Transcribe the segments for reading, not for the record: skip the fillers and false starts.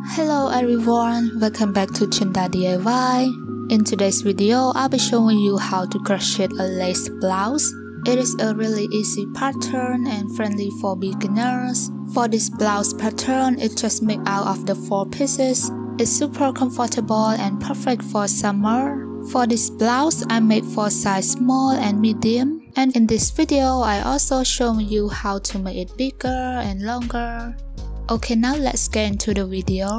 Hello everyone, welcome back to Chinda DIY. In today's video, I'll be showing you how to crochet a lace blouse. It is a really easy pattern and friendly for beginners. For this blouse pattern, it's just made out of the 4 pieces. It's super comfortable and perfect for summer. For this blouse, I made for size small and medium. And in this video, I also show you how to make it bigger and longer. Okay, now let's get into the video.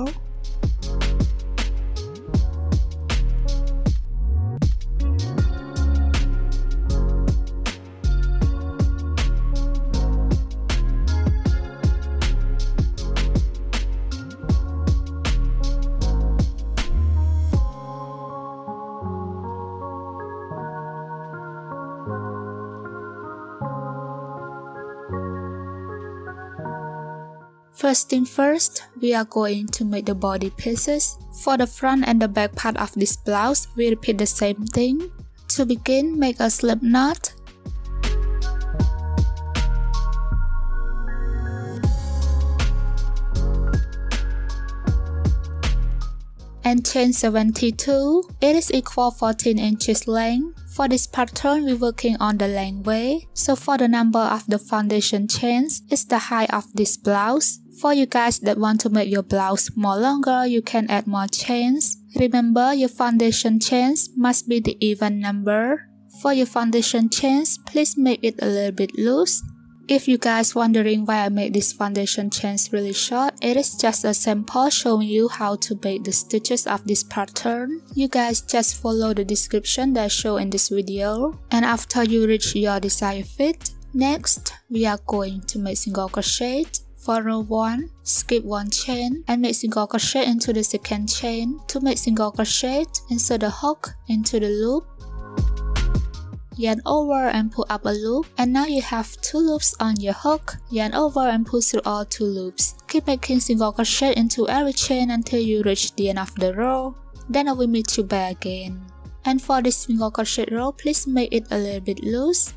First thing first, we are going to make the body pieces. For the front and the back part of this blouse, we repeat the same thing. To begin, make a slip knot. And chain 72. It is equal 14 inches length. For this pattern, we're working on the length way. So for the number of the foundation chains, it's the height of this blouse. For you guys that want to make your blouse more longer, you can add more chains. Remember, your foundation chains must be the even number. For your foundation chains, please make it a little bit loose. If you guys wondering why I made this foundation chains really short, it is just a sample showing you how to make the stitches of this pattern. You guys just follow the description that I show in this video. And after you reach your desired fit, next we are going to make single crochet. For row 1, skip 1 chain and make single crochet into the second chain. To make single crochet, insert the hook into the loop. Yarn over and pull up a loop, and now you have 2 loops on your hook. Yarn over and pull through all 2 loops. Keep making single crochet into every chain until you reach the end of the row. Then I will meet you back again. And for this single crochet row, please make it a little bit loose.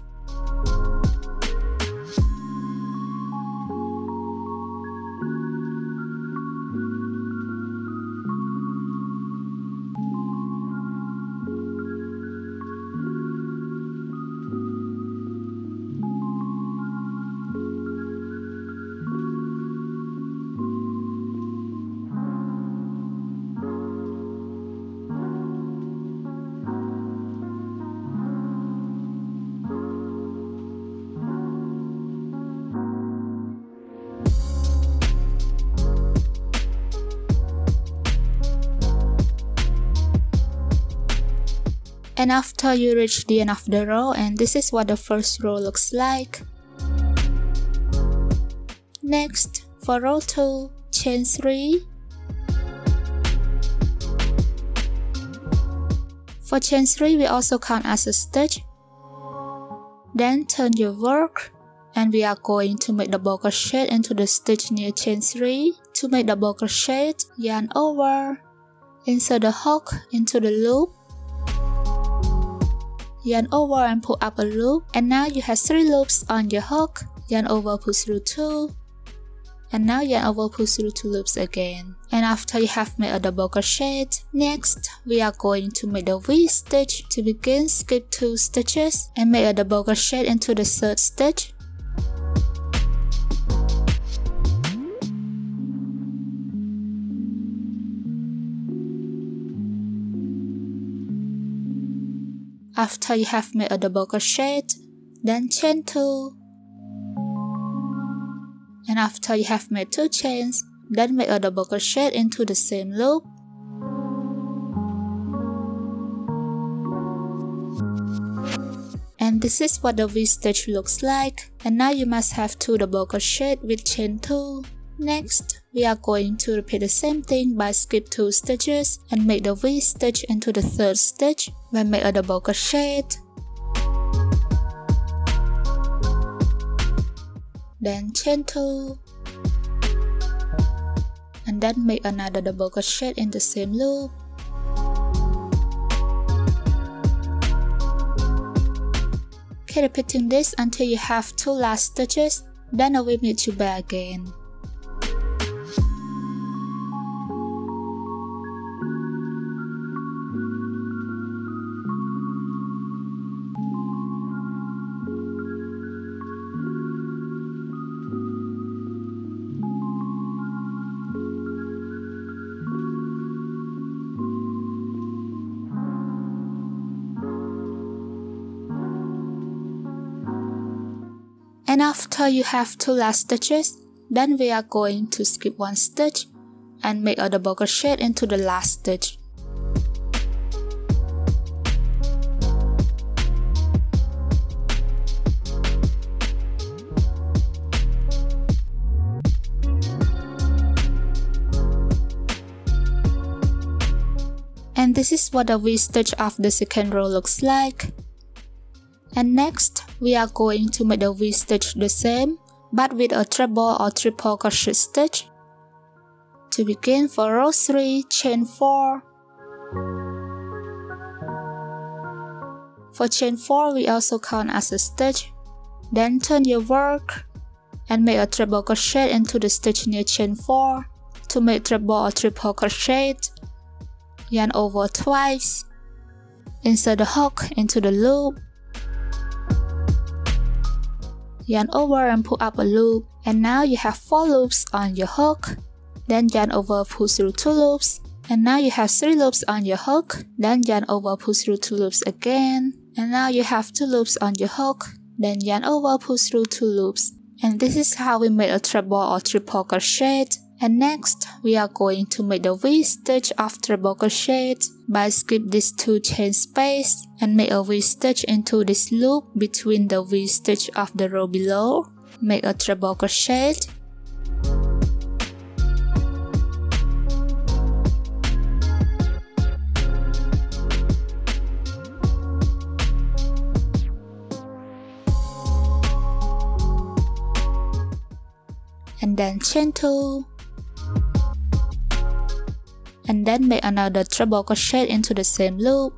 And after you reach the end of the row, and this is what the first row looks like. Next, for row 2, chain 3. For chain 3, we also count as a stitch. Then turn your work, and we are going to make double crochet into the stitch near chain 3. To make double crochet, yarn over, insert the hook into the loop. Yarn over and pull up a loop, and now you have 3 loops on your hook. Yarn over, pull through 2, and now yarn over, pull through 2 loops again. And after you have made a double crochet, next we are going to make the V stitch. To begin, skip 2 stitches and make a double crochet into the 3rd stitch. After you have made a double crochet, then chain 2. And after you have made 2 chains, then make a double crochet into the same loop. And this is what the V stitch looks like. And now you must have 2 double crochet with chain 2. Next, we are going to repeat the same thing by skip 2 stitches and make the V stitch into the 3rd stitch. Then make a double crochet. Then chain 2. And then make another double crochet in the same loop. Keep repeating this until you have 2 last stitches, then I will meet you back again. And after you have 2 last stitches, then we are going to skip 1 stitch and make a double crochet into the last stitch. And this is what the V-stitch of the second row looks like. And next, we are going to make the V-stitch the same, but with a treble or triple crochet stitch. To begin, for row 3, chain 4. For chain 4, we also count as a stitch. Then turn your work and make a treble crochet into the stitch near chain 4. To make treble or triple crochet, yarn over twice, insert the hook into the loop, yarn over and pull up a loop, and now you have 4 loops on your hook. Then yarn over, pull through 2 loops, and now you have 3 loops on your hook. Then yarn over, pull through 2 loops again, and now you have 2 loops on your hook. Then yarn over, pull through 2 loops, and this is how we make a treble or triple crochet. And next, we are going to make the V-stitch of treble crochet by skip this 2 chain space and make a V-stitch into this loop between the V-stitch of the row below. Make a treble crochet. And then chain 2. And then make another treble crochet into the same loop.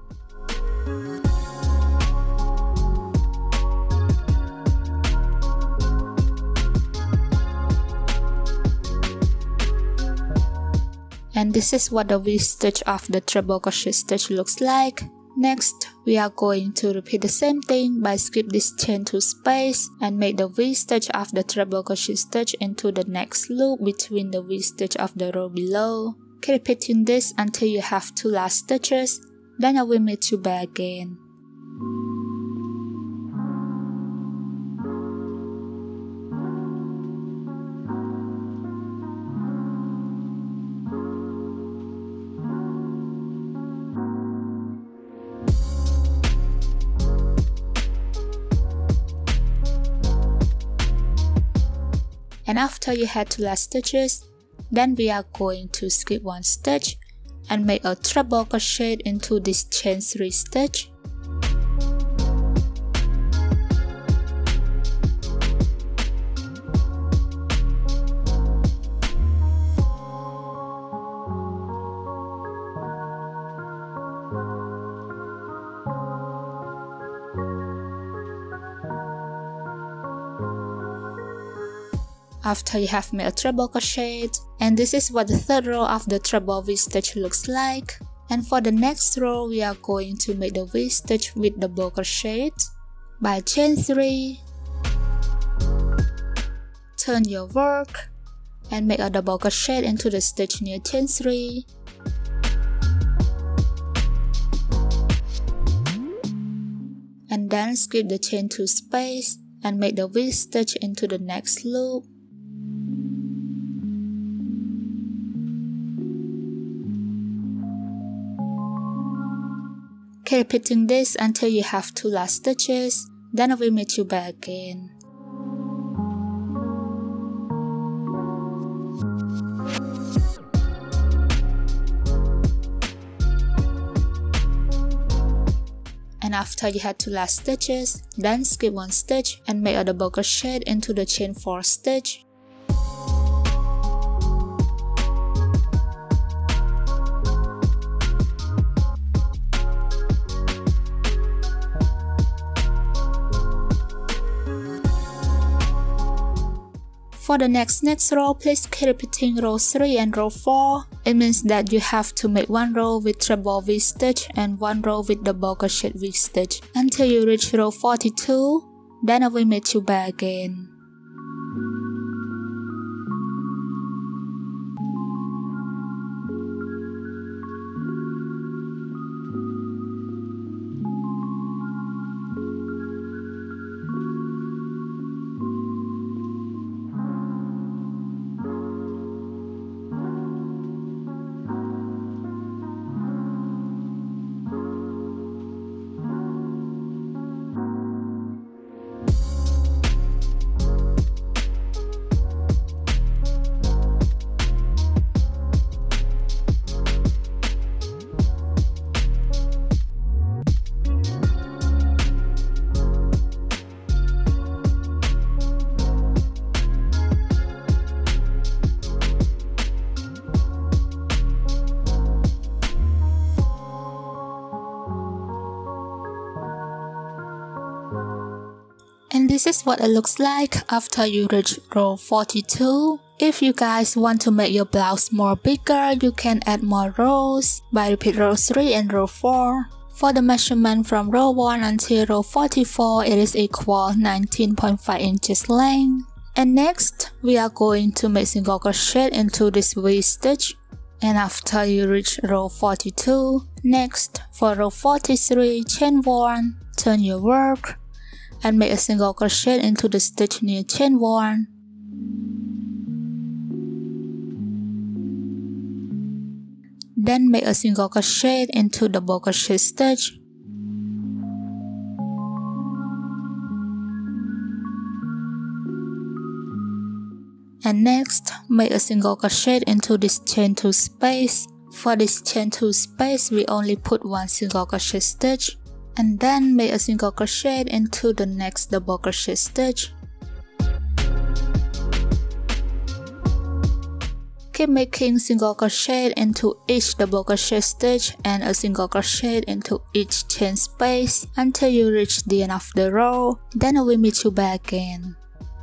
And this is what the V-stitch of the treble crochet stitch looks like. Next, we are going to repeat the same thing by skip this chain 2 space and make the V-stitch of the treble crochet stitch into the next loop between the V-stitch of the row below. Keep repeating this until you have 2 last stitches, then I will meet you back again. And after you had 2 last stitches, then we are going to skip 1 stitch and make a treble crochet into this chain 3 stitch. After you have made a treble crochet, and this is what the third row of the treble V-stitch looks like. And for the next row, we are going to make the V-stitch with double crochet by chain 3, turn your work, and make a double crochet into the stitch near chain 3. And then skip the chain 2 space and make the V-stitch into the next loop. Keep repeating this until you have 2 last stitches, then I will meet you back again. And after you had 2 last stitches, then skip 1 stitch and make a double crochet into the chain 4 stitch. For the next row, please keep repeating row 3 and row 4. It means that you have to make 1 row with treble V-stitch and 1 row with double crochet V-stitch until you reach row 42. Then I will meet you back again. this is what it looks like after you reach row 42. If you guys want to make your blouse more bigger, you can add more rows by repeat row 3 and row 4. For the measurement from row 1 until row 44, it is equal 19.5 inches length. And next, we are going to make single crochet into this V-stitch. And after you reach row 42, next for row 43, chain 1, turn your work, and make a single crochet into the stitch near chain 1. Then make a single crochet into the double crochet stitch. And next, make a single crochet into this chain 2 space. For this chain 2 space, we only put one single crochet stitch. And then make a single crochet into the next double crochet stitch. Keep making single crochet into each double crochet stitch and a single crochet into each chain space until you reach the end of the row. Then I will meet you back again.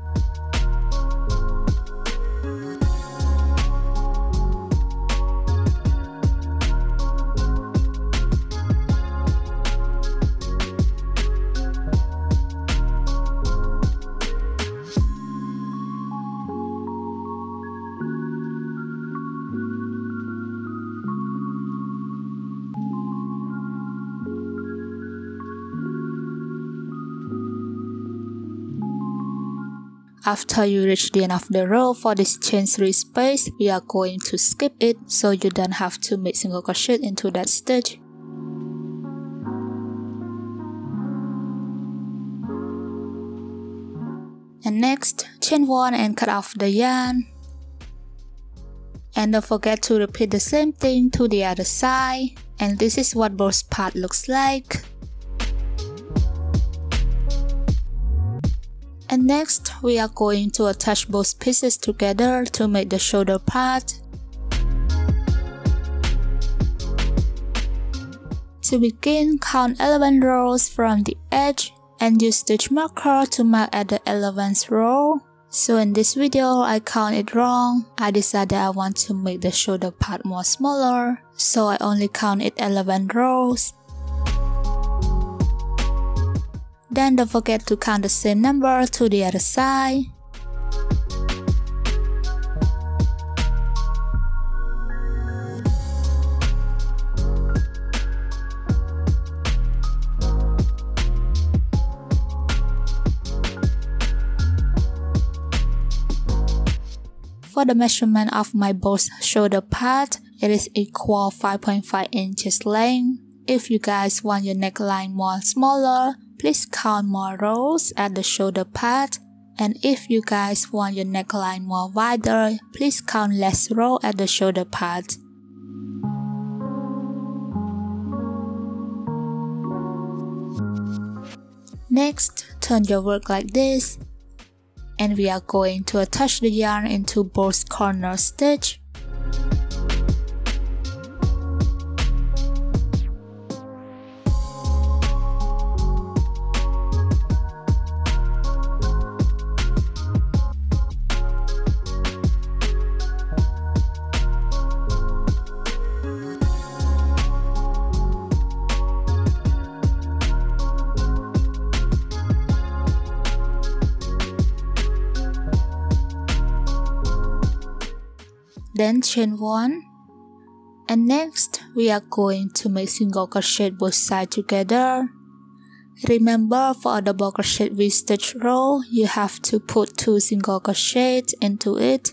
After you reach the end of the row, for this chain 3 space, we are going to skip it so you don't have to make single crochet into that stitch. And next, chain 1 and cut off the yarn. And don't forget to repeat the same thing to the other side. And this is what both part looks like. And next, we are going to attach both pieces together to make the shoulder part. To begin, count 11 rows from the edge and use stitch marker to mark at the 11th row. So in this video, I count it wrong. I decided I want to make the shoulder part more smaller, so I only count it 11 rows. Then don't forget to count the same number to the other side. For the measurement of my both shoulder part, it is equal 5.5 inches length. If you guys want your neckline more smaller, please count more rows at the shoulder part. And if you guys want your neckline more wider, please count less rows at the shoulder part. Next, turn your work like this. And we are going to attach the yarn into both corner stitch. Then chain 1, and next we are going to make single crochet both sides together. Remember, for a double crochet V-stitch row, you have to put 2 single crochets into it.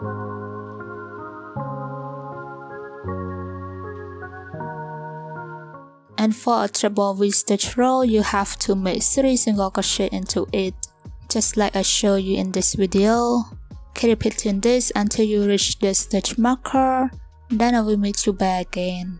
And for a treble V-stitch row, you have to make 3 single crochet into it, just like I show you in this video. Keep repeating this until you reach the stitch marker, then I will meet you back again.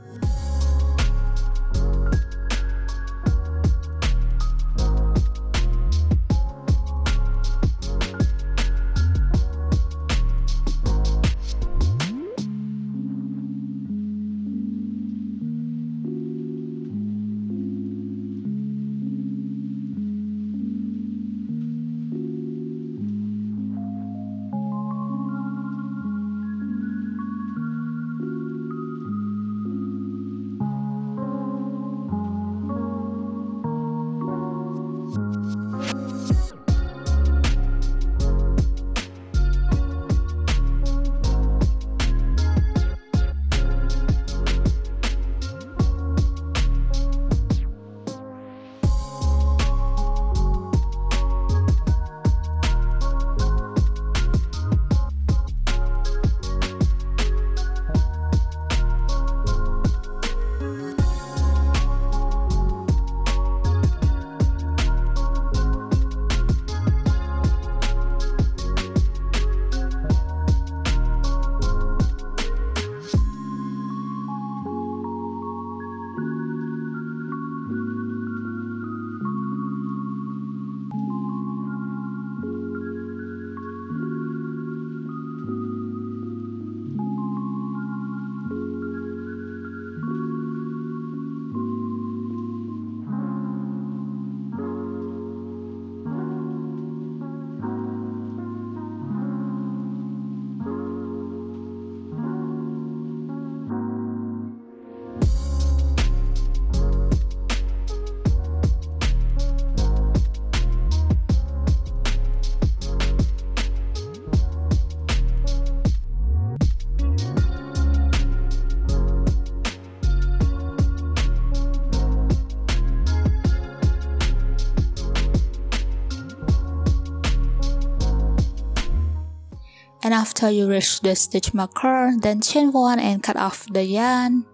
And after you reach the stitch marker, then chain 1 and cut off the yarn.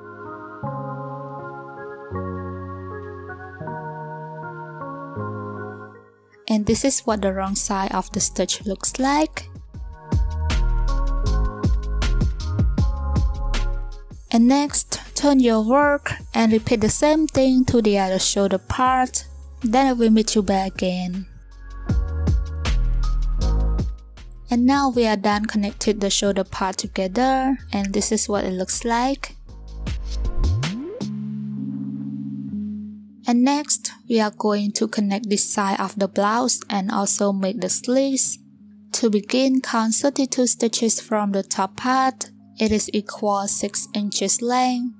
And this is what the wrong side of the stitch looks like. And next, turn your work and repeat the same thing to the other shoulder part. Then I will meet you back again. And now we are done connected the shoulder part together, and this is what it looks like. And next, we are going to connect this side of the blouse and also make the sleeves. To begin, count 32 stitches from the top part. It is equal 6 inches length.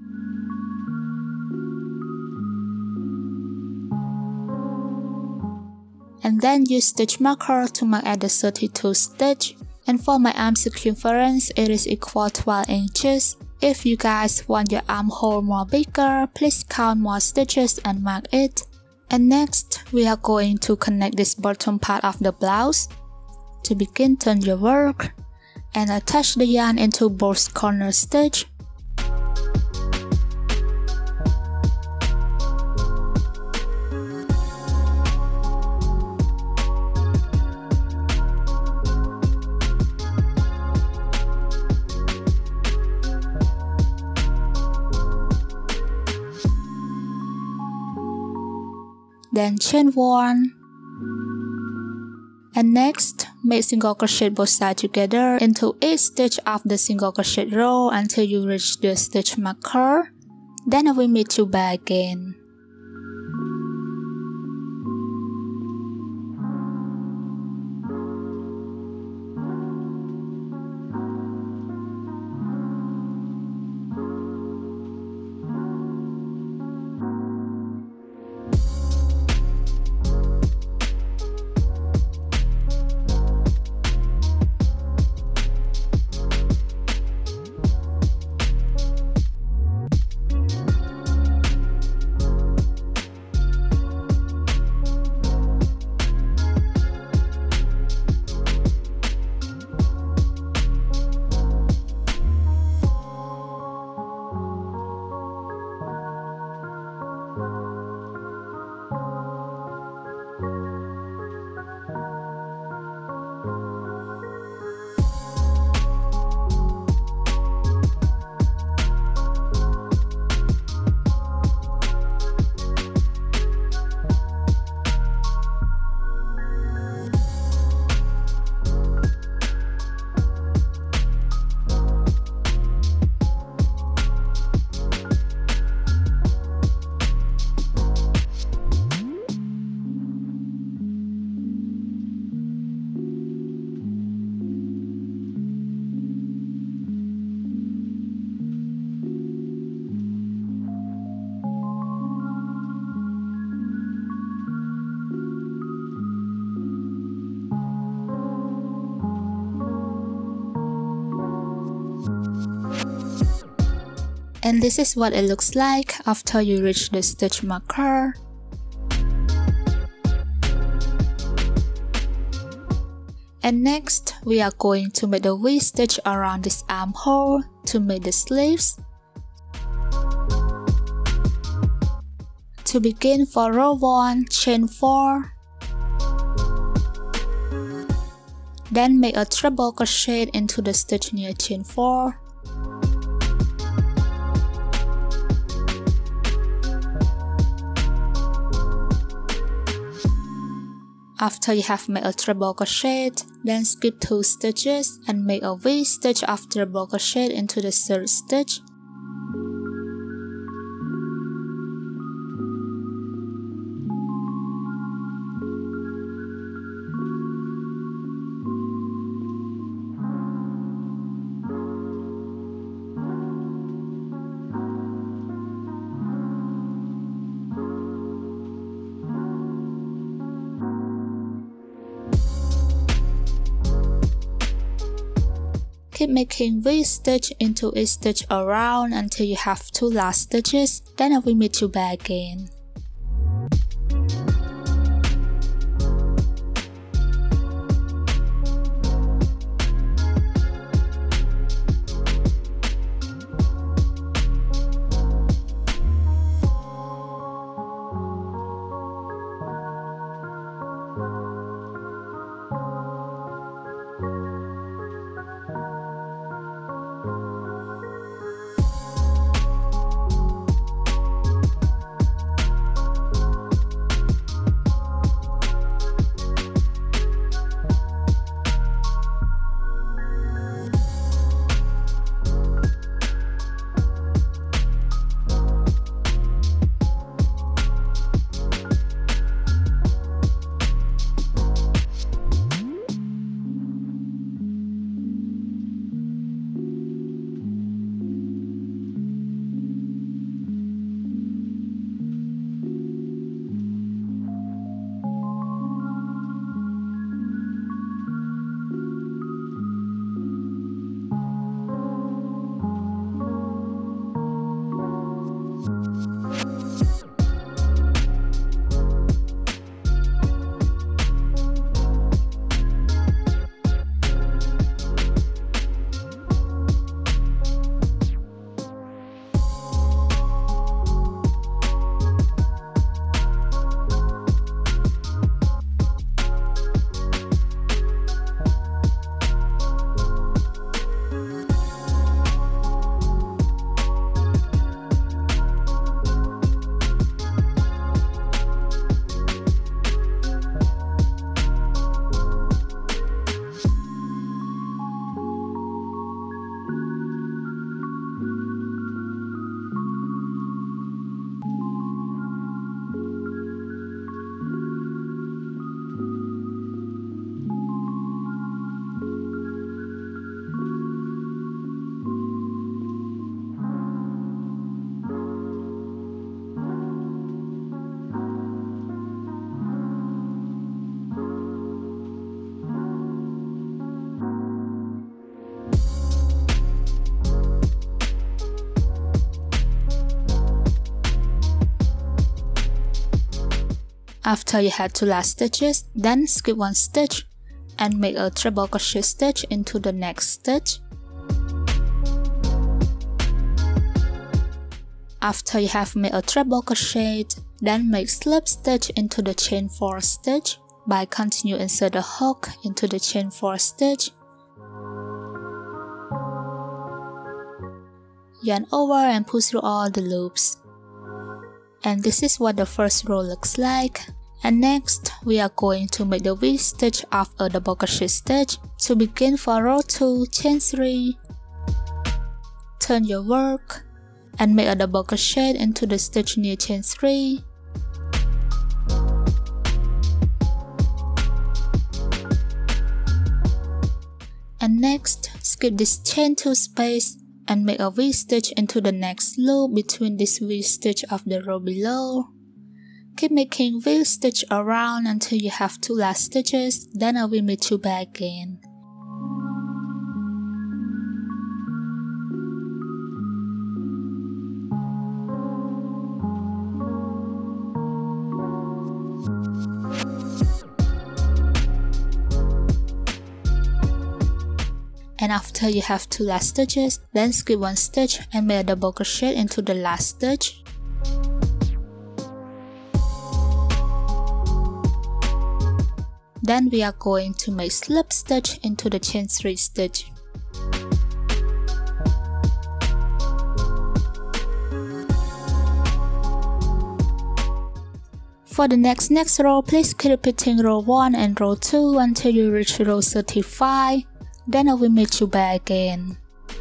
And then use stitch marker to mark at the 32 stitch. And for my arm circumference, it is equal 12 inches. If you guys want your armhole more bigger, please count more stitches and mark it. And next, we are going to connect this bottom part of the blouse. To begin, turn your work and attach the yarn into both corner stitch. Then chain 1. And next, make single crochet both sides together into each stitch of the single crochet row until you reach the stitch marker. Then I will meet you back again. And this is what it looks like after you reach the stitch marker. And next, we are going to make the V-stitch around this armhole to make the sleeves. To begin, for row 1, chain 4. Then make a treble crochet into the stitch near chain 4. After you have made a treble crochet, then skip 2 stitches and make a V-stitch after treble crochet into the 3rd stitch. Keep making V-stitch into each stitch around until you have 2 last stitches, then I will meet you back again. After you have 2 last stitches, then skip 1 stitch and make a treble crochet stitch into the next stitch. After you have made a treble crochet, then make slip stitch into the chain 4 stitch by continue insert the hook into the chain 4 stitch. Yarn over and pull through all the loops. And this is what the first row looks like. And next, we are going to make the V-stitch of a double crochet stitch. To begin, for row 2, chain 3. Turn your work and make a double crochet into the stitch near chain 3. And next, skip this chain 2 space and make a V-stitch into the next loop between this V-stitch of the row below. Keep making V-stitch around until you have 2 last stitches, then I will meet you back again. and after you have 2 last stitches, then skip 1 stitch and make a double crochet into the last stitch. Then we are going to make slip stitch into the chain 3 stitch. For the next row, please keep repeating row 1 and row 2 until you reach row 35. Then I will meet you back again.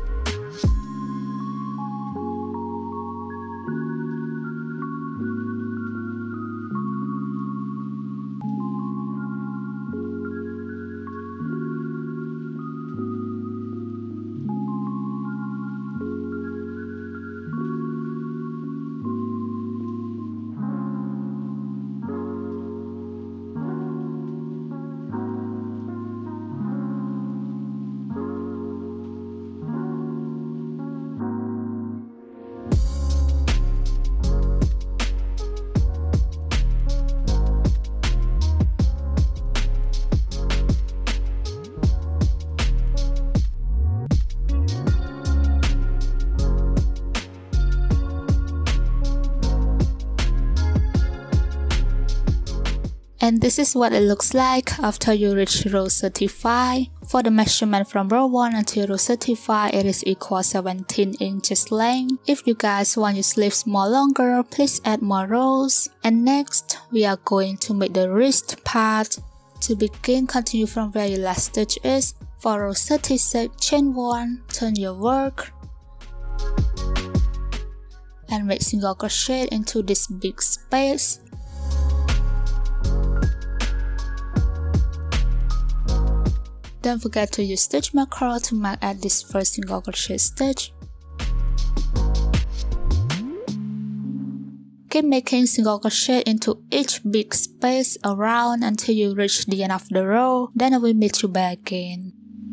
And this is what it looks like after you reach row 35. For the measurement from row 1 until row 35, it is equal 17 inches length. If you guys want your sleeves more longer, please add more rows. And next, we are going to make the wrist part. To begin, continue from where your last stitch is. For row 36, chain 1, turn your work, and make single crochet into this big space. Don't forget to use stitch marker to mark at this first single crochet stitch. Keep making single crochet into each big space around until you reach the end of the row. Then I will meet you back again.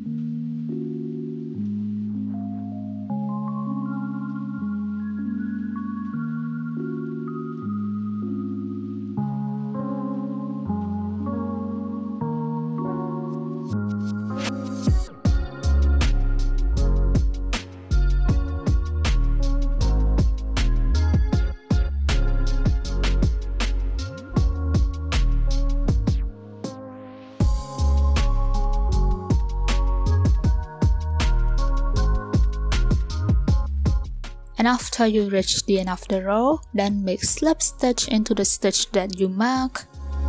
And after you reach the end of the row, then make slip stitch into the stitch that you mark.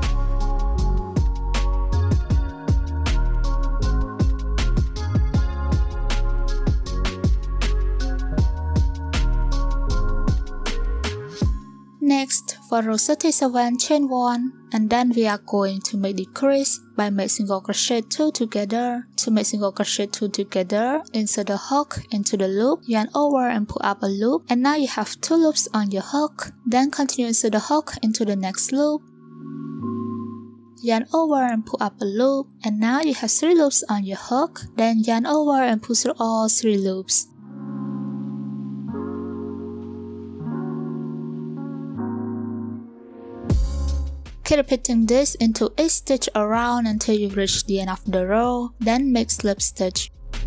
Next, for row 37, chain 1, and then we are going to make decrease by make single crochet 2 together. To make single crochet 2 together, insert the hook into the loop, yarn over and pull up a loop, and now you have 2 loops on your hook. Then continue insert the hook into the next loop, yarn over and pull up a loop, and now you have 3 loops on your hook. Then yarn over and pull through all 3 loops. Keep repeating this into each stitch around until you reach the end of the row, then make slip stitch.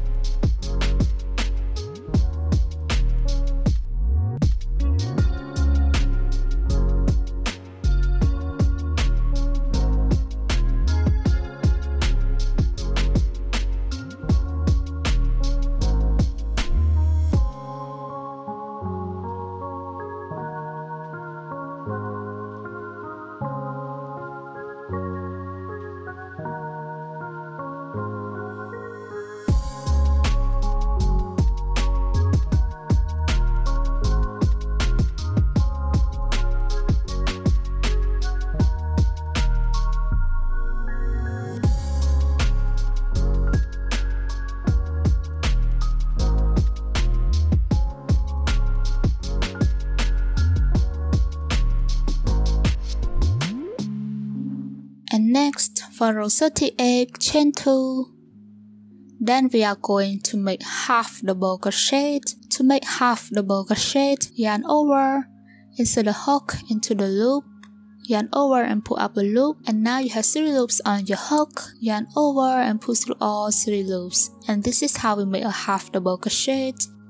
And next, for row 38, chain 2. Then we are going to make half double crochet. To make half double crochet, yarn over, insert the hook into the loop, yarn over and pull up a loop, and now you have 3 loops on your hook. Yarn over and pull through all 3 loops, and this is how we make a half double crochet.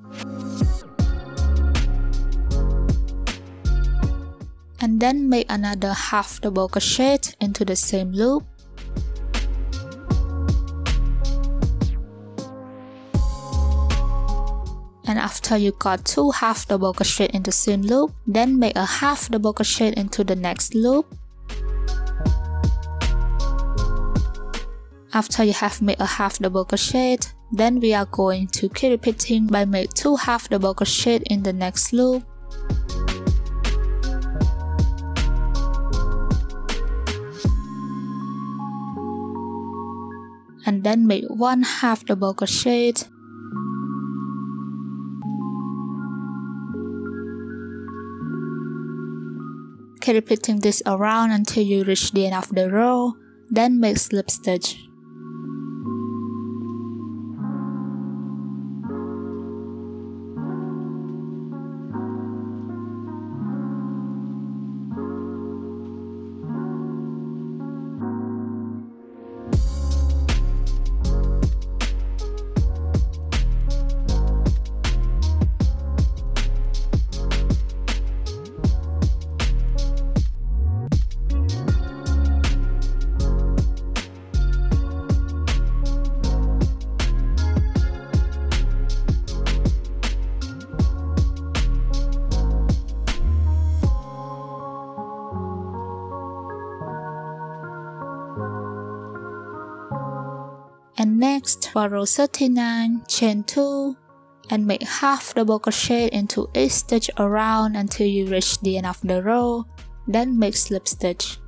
And then make another half double crochet into the same loop. And after you got 2 half double crochet into the same loop, then make a half double crochet into the next loop. After you have made a half double crochet, then we are going to keep repeating by make 2 half double crochet in the next loop. And then make 1 half double crochet. Keep repeating this around until you reach the end of the row, then make slip stitch. And next, for row 39, chain 2 and make half double crochet into each stitch around until you reach the end of the row, then make slip stitch.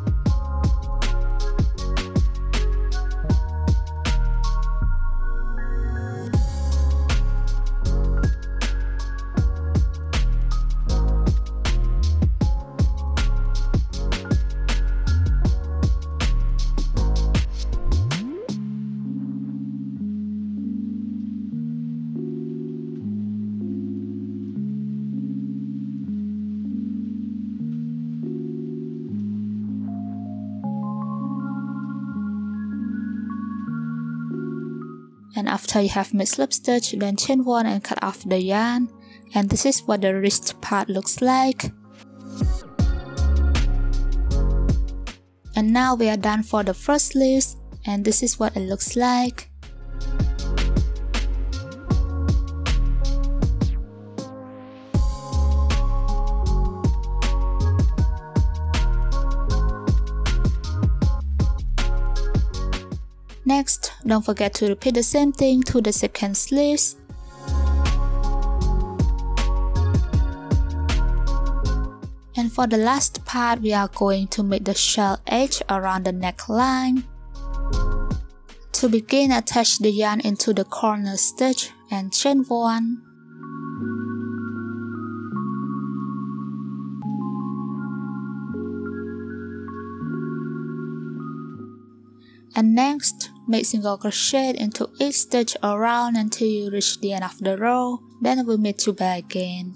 And after you have made slip stitch, then chain 1 and cut off the yarn. And this is what the wrist part looks like. And now we are done for the first sleeves, and this is what it looks like. Next, don't forget to repeat the same thing to the second sleeves. And for the last part, we are going to make the shell edge around the neckline. To begin, attach the yarn into the corner stitch and chain 1. And next, make single crochet into each stitch around until you reach the end of the row, then we'll meet you back again.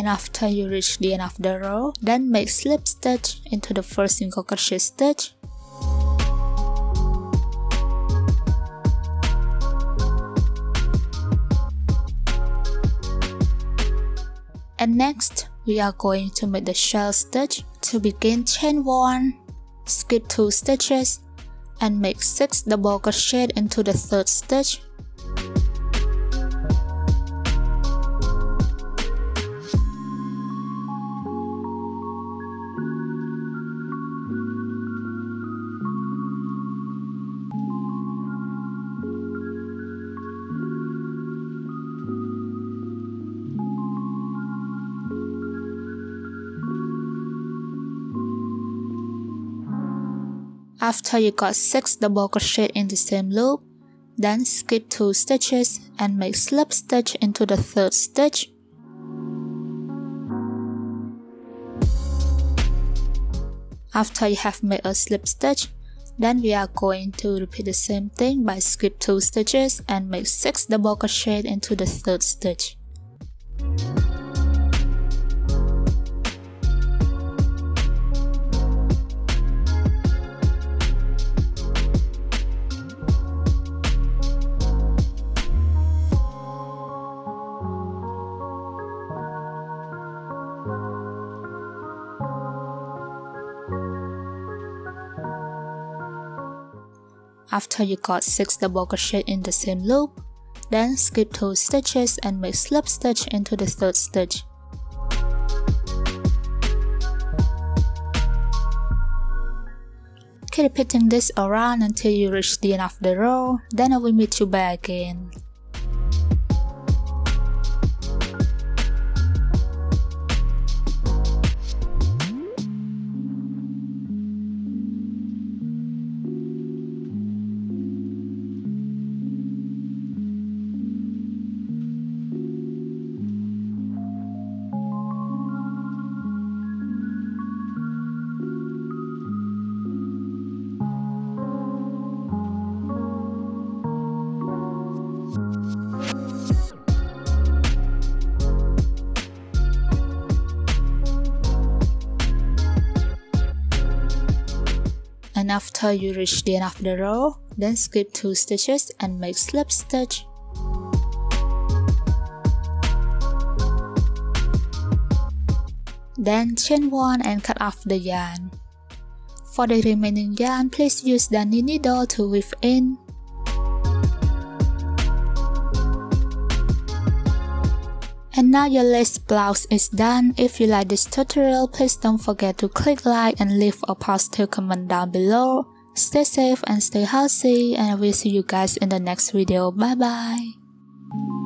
And after you reach the end of the row, then make slip stitch into the first single crochet stitch. And next, we are going to make the shell stitch. To begin, chain 1, skip 2 stitches, and make 6 double crochet into the third stitch. After you got 6 double crochet in the same loop, then skip 2 stitches and make slip stitch into the third stitch. After you have made a slip stitch, then we are going to repeat the same thing by skip 2 stitches and make 6 double crochet into the third stitch. After you got 6 double crochet in the same loop, then skip 2 stitches and make slip stitch into the third stitch. Keep repeating this around until you reach the end of the row, then I will meet you back again. And after you reach the end of the row, then skip 2 stitches and make slip stitch. Then chain 1 and cut off the yarn. For the remaining yarn, please use the knit needle to weave in. And now your lace blouse is done. If you like this tutorial, please don't forget to click like and leave a positive comment down below. Stay safe and stay healthy, and I will see you guys in the next video. Bye bye.